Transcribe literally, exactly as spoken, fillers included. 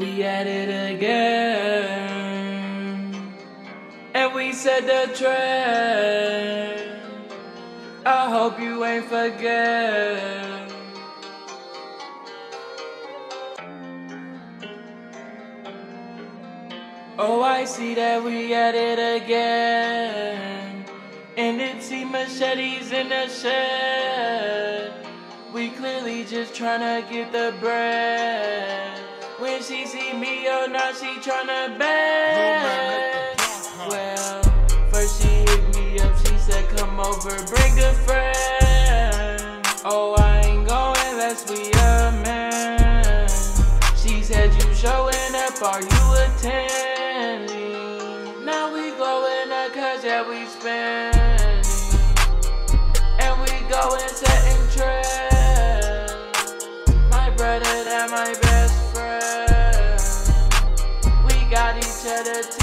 We at it again, and we set the trend. I hope you ain't forget. Oh, I see that we at it again, and it see machetes in the shed. We clearly just tryna get the bread. When she see me, oh, now she tryna bet. Well, first she hit me up, she said come over, bring a friend. Oh, I ain't going unless we a man. She said you showing up, are you attending? Now we glowing up cause yeah we spending, and we going setting trends. My brother and my best friend, we got each other.